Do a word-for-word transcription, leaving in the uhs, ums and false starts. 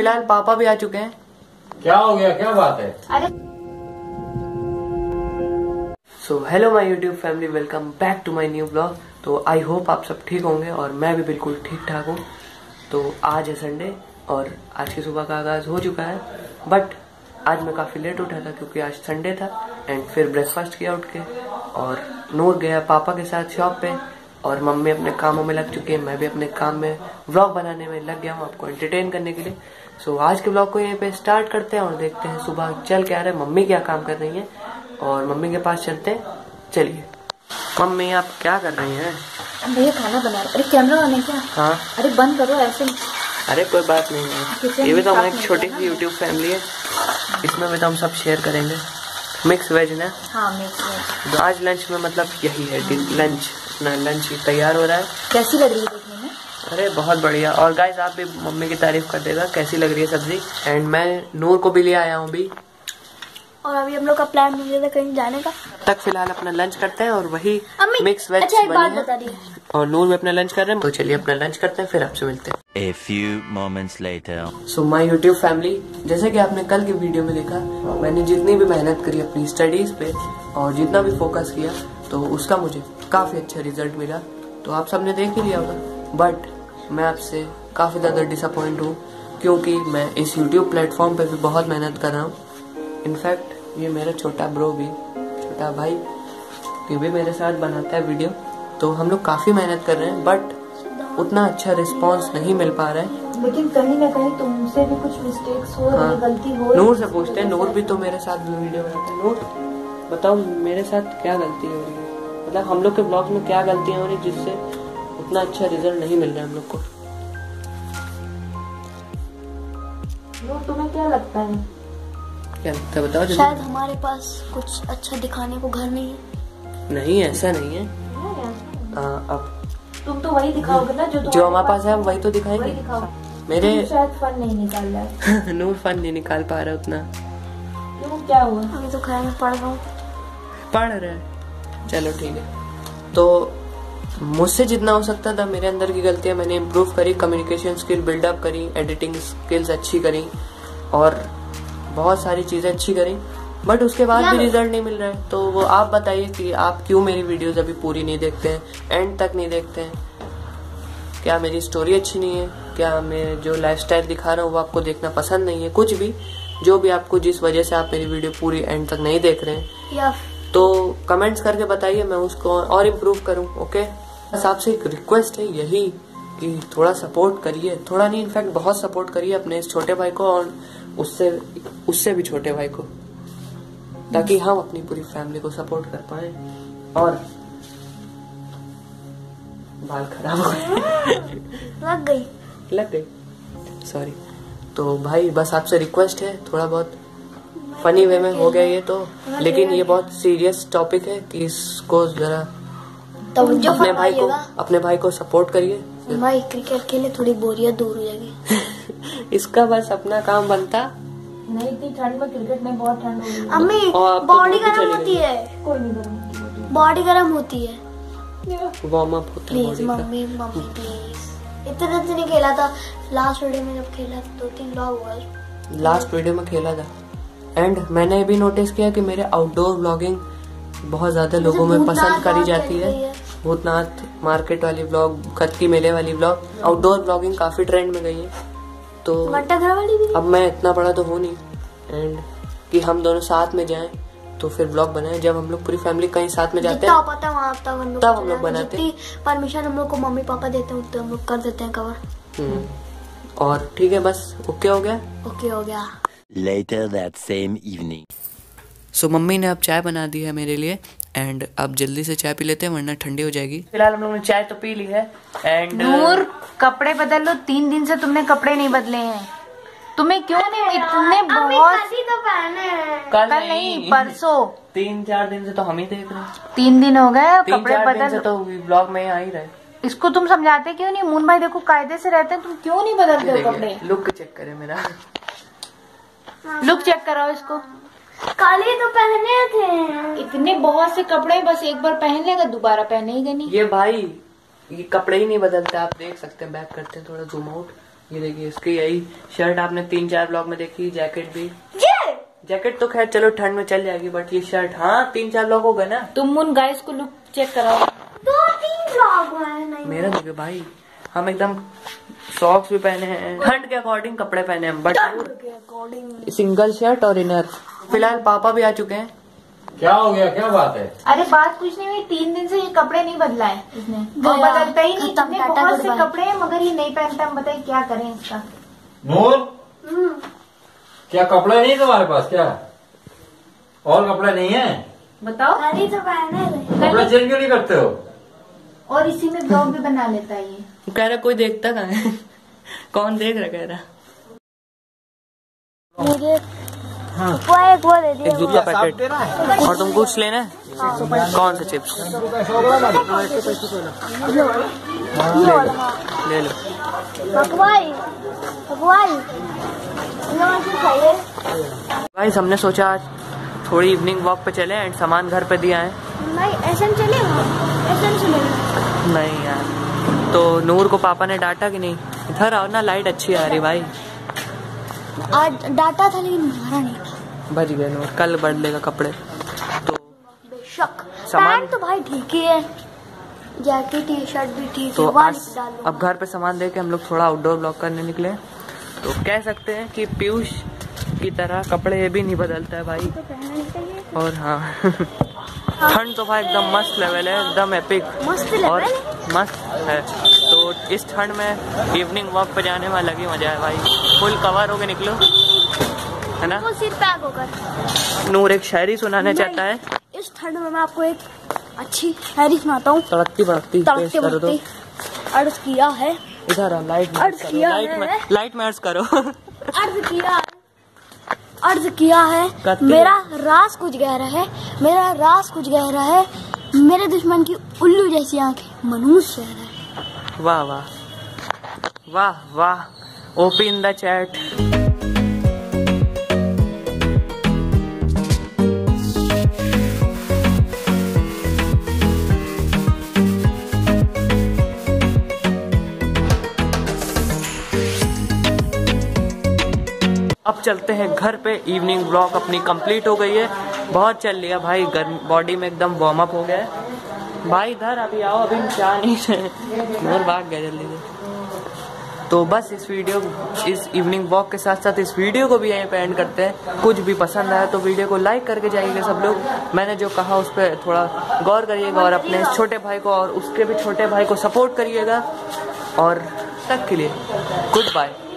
फिलहाल पापा भी आ चुके हैं। क्या हो गया, क्या बात है? अरे so hello my YouTube family, welcome back to my new blog. तो आई होप आप सब ठीक होंगे और मैं भी बिल्कुल ठीक ठाक हूँ। तो आज है संडे और आज की सुबह का आगाज हो चुका है, बट आज मैं काफ़ी लेट उठा था क्योंकि आज संडे था। एंड फिर ब्रेकफास्ट किया उठ के और नूर गया पापा के साथ शॉप पे और मम्मी अपने कामों में लग चुकी है। मैं भी अपने काम में व्लॉग बनाने में लग गया हूँ आपको एंटरटेन करने के लिए। सो आज के व्लॉग को यहीं पे स्टार्ट करते हैं और देखते हैं सुबह चल के आ रहे हैं, मम्मी क्या काम कर रही है और मम्मी के पास चलते हैं। चलिए मम्मी, आप क्या कर रही हैं? भैया खाना बना रहे। अरे कैमरा ऑन है क्या? हाँ। अरे बंद करो ऐसे। अरे कोई बात नहीं है, ये भी तो हमारी छोटी सी यूट्यूब फैमिली है, इसमें भी तो हम सब शेयर करेंगे। मिक्स वेज ना? हाँ मिक्स वेज। तो आज लंच में मतलब यही है, लंच अपना लंच तैयार हो रहा है। कैसी लग रही है देखने में? अरे बहुत बढ़िया। और गाइस आप भी मम्मी की तारीफ कर देगा कैसी लग रही है सब्जी। एंड मैं नूर को भी ले आया हूँ भी, और अभी हम लोग का प्लान बन गया था कहीं जाने का। तक फिलहाल अपना लंच करते हैं और वही मिक्स वेज अच्छा, एक बात बता दी और नूर भी अपना लंच कर रहे हैं। तो चलिए अपना लंच करते हैं, फिर आपसे मिलते हैं। A few moments later. So my YouTube family, जैसे कि आपने कल की वीडियो में देखा, मैंने जितनी भी मेहनत करी अपनी स्टडीज पे और जितना भी फोकस किया तो उसका मुझे काफी अच्छा रिजल्ट मिला। तो आप सबने देख ही लिया होगा, बट मैं आपसे काफी ज्यादा डिसअपॉइंट हूँ क्योंकि मैं इस यूट्यूब प्लेटफॉर्म पे भी बहुत मेहनत कर रहा हूँ। इनफैक्ट ये मेरा छोटा ब्रो भी, छोटा भाई ये भी मेरे साथ बनाता है वीडियो। तो हम लोग काफी मेहनत कर रहे हैं बट उतना अच्छा रिस्पांस नहीं मिल पा रहा है। लेकिन कहीं ना कहीं तुमसे भी कुछ मिस्टेक्स हो रही है, गलती हो। नूर से पूछते हैं, नूर भी तो मेरे साथ भी वीडियो बनाते हैं। नूर बताओ मेरे साथ क्या गलती हो रही है, मतलब हम लोग के ब्लॉग में क्या गलतियां हो रही है जिससे उतना अच्छा रिजल्ट नहीं मिल रहा है हम लोग को। नूर तुम्हें क्या लगता है? क्या लगता है बताओ। शायद हमारे पास कुछ अच्छा दिखाने को घर नहीं है। नहीं ऐसा नहीं है। आ, अब तुम तो वही दिखाओगे ना जो जो हमारे पास है, हम वही तो दिखाएंगे। मेरे शायद फन नहीं निकाल रहा है। नूर फन नहीं निकाल पा रहा उतना। क्यों, क्या हुआ? अभी तो खैर मैं पढ़ रहा हूँ। पढ़ रहे हैं, चलो ठीक है। तो मुझसे जितना हो सकता था मेरे अंदर की गलतियां मैंने इम्प्रूव करी, कम्युनिकेशन स्किल बिल्डअप करी, एडिटिंग स्किल्स अच्छी करी और बहुत सारी चीजें अच्छी करी, बट उसके बाद भी रिजल्ट नहीं मिल रहा है। तो वो आप बताइए कि आप क्यों मेरी वीडियोस अभी पूरी नहीं देखते हैं, एंड तक नहीं देखते हैं? क्या मेरी स्टोरी अच्छी नहीं है? क्या मैं जो लाइफस्टाइल दिखा रहा हूँ वो आपको देखना पसंद नहीं है? कुछ भी जो भी आपको, जिस वजह से आप मेरी वीडियो पूरी एंड तक नहीं देख रहे हैं, तो कमेंट्स करके बताइए, मैं उसको और इम्प्रूव करूँ। ओके, बस आपसे एक रिक्वेस्ट है यही कि थोड़ा सपोर्ट करिए, थोड़ा नहीं इनफैक्ट बहुत सपोर्ट करिए अपने इस छोटे भाई को और उससे उससे भी छोटे भाई को, ताकि हम अपनी पूरी फैमिली को सपोर्ट कर पाए। और बाल खराब हो गए। लग गई लग गई सॉरी। तो भाई बस आपसे रिक्वेस्ट है, थोड़ा बहुत फनी वे में हो गया ये तो, लेकिन ये बहुत सीरियस टॉपिक है कि इसको जरा तो अपने भाई को अपने भाई को सपोर्ट करिए। भाई क्रिकेट खेले, थोड़ी बोरियत दूर हो जाएगी। इसका बस अपना काम बनता नहीं, इतनी ठंड में क्रिकेट में बहुत ठंड हो रही है। अम्मी बॉडी गर्म होती है। कोई नहीं गर्म, बॉडी गर्म होती है। वार्म अप होता है प्लीज मम्मी, मम्मी प्लीज। इतने दिन से नहीं खेला था, लास्ट वीडियो में जब खेला दो तीन ब्लॉग हुआ, लास्ट वीडियो में खेला था। एंड मैंने भी नोटिस किया कि मेरे आउटडोर व्लॉगिंग बहुत ज्यादा लोगों में पसंद करी जाती है। भूतनाथ मार्केट वाली व्लॉग, खत्ती मेले वाली व्लॉग, आउटडोर व्लॉगिंग काफी ट्रेंड में गई है। तो वाली भी। अब मैं इतना बड़ा तो हूँ नहीं, एंड कि हम दोनों साथ में जाएं तो फिर व्लॉग बनाएं। जब हम लोग पूरी फैमिली कहीं साथ में जाते हैं पता वहाँ तब हम लोग तब हम लोग बनाते हैं। परमिशन हम लोग को मम्मी पापा देते हैं तो हम लोग कर देते हैं कवर। और ठीक है, बस ओके हो गया। ओके हो गया। Later that same evening. So so, mummy ने अब चाय बना दी है मेरे लिए एंड अब जल्दी से चाय पी लेते हैं वरना ठंडी हो जाएगी। फिलहाल हम लोगों ने चाय तो पी ली है। एंड नूर कपड़े बदल लो, तीन दिन से तुमने कपड़े नहीं बदले हैं। तुम्हें क्यों नहीं? इतने बहुत तो पहने हैं। कल, कल नहीं परसों, तीन चार दिन से तो हम ही देख रहे हैं। तीन दिन हो गए कपड़े बदल से तो ब्लॉग में आ ही रहे। इसको तुम समझाते क्यों नहीं? मून भाई देखो कायदे से रहते हैं, तुम क्यों नहीं बदलते हो कपड़े? लुक चेक करे मेरा, लुक चेक कराओ इसको। काले तो पहने थे, इतने बहुत से कपड़े, बस एक बार पहन लेगा दोबारा पहनेगा नहीं। ये भाई ये कपड़े ही नहीं बदलते, आप देख सकते हैं। बैक करते हैं थोड़ा जूम आउट, ये देखिए इसकी यही शर्ट आपने तीन चार ब्लॉग में देखी, जैकेट भी। जैकेट तो खैर चलो ठंड में चल जाएगी, बट ये शर्ट हाँ तीन चार ब्लॉग हो गए ना। तुम उन गाइस को लुक चेक कराओ। दो तीन ब्लॉग हैं। मेरा देखिए भाई, हम एकदम सॉक्स भी पहने हैं, ठंड के अकॉर्डिंग कपड़े पहने हैं, बट सिंगल शर्ट और इनर। फिलहाल पापा भी आ चुके हैं। क्या हो गया, क्या बात है? अरे बात कुछ नहीं हुई, तीन दिन से ये कपड़े नहीं बदला है इसने, वो बदलता ही नहीं। इतने बहुत से कपड़े हैं मगर ये नहीं पहनता। हम बताइए क्या करें इसका। नूर, क्या कपड़े नहीं तुम्हारे पास? क्या और कपड़े नहीं है? बताओ। खाली तो पहने कपड़े चेंज क्यों नहीं करते हो? और इसी में ब्लॉग भी बना लेता है ये। कह रहा कोई देखता कहाँ है? कौन देख रहा कह रहा? मुझे हाँ वो एक वो दे दिया। एक दूध का पैकेट। और तुम कुछ लेना है? कौन सा चिप्स? ले लो। भगवाई भगवाई गाइस हमने सोचा आज थोड़ी इवनिंग वॉक पे चले एंड सामान घर पे दिया है। नहीं ऐसा नहीं चलेगा, ऐसा नहीं चलेगा। नहीं यार, तो नूर को पापा ने डांटा कि नहीं? इधर आओ ना, लाइट अच्छी आ रही भाई। आज डाटा था लेकिन मारा नहीं था। बच गए नूर, कल बदलेगा कपड़े। तो बेशक सामान- पैंट तो भाई ठीक ही है, जैकेट टी शर्ट भी ठीक तो है। वहाँ आज डालो। अब घर पे सामान दे के हम लोग थोड़ा आउटडोर ब्लॉक करने निकले। तो कह सकते हैं कि पीयूष की तरह कपड़े ये भी नहीं बदलता है भाई। तो पहनना नहीं चाहिए। और हाँ ठंड तो भाई एकदम मस्त लेवल है, एकदम एपिक मस्त लेवल और है। मस्त है। तो इस ठंड में इवनिंग वॉक पे जाने में अलग ही मजा है भाई। फुल कवर होके निकलो, है ना? वो सिर पैक होकर। नूर एक शायरी सुनाने चाहता है। इस ठंड में मैं आपको एक अच्छी शायरी सुनाता हूँ। तड़कती भड़कती तड़कते तेज कर दो। भड़कते अर्ज किया है, इधर आओ, लाइट में अर्ज अर्ज करो, किया लाइट में है। लाइट में अर्ज करो। अर्ज किया है, अर्ज किया है। करती मेरा राज कुछ गहरा है, मेरा राज कुछ गहरा है। मेरे दुश्मन की उल्लू जैसी आंखें मनुष्य है। वाह वाह वाह वाह। OP in the chat. अब चलते हैं घर पे। इवनिंग ब्लॉग अपनी कंप्लीट हो गई है, बहुत चल लिया भाई, गर्म बॉडी में एकदम वार्म अप हो गया है भाई। इधर अभी आओ, अभी क्या नहीं है और भाग गया जल्दी से। तो बस इस वीडियो इस इवनिंग वॉक के साथ साथ इस वीडियो को भी यहीं पे एंड करते हैं। कुछ भी पसंद आया तो वीडियो को लाइक करके जाइएगा सब लोग। मैंने जो कहा उस पर थोड़ा गौर करिएगा और अपने छोटे भाई को और उसके भी छोटे भाई को सपोर्ट करिएगा। और तक के लिए गुड बाय।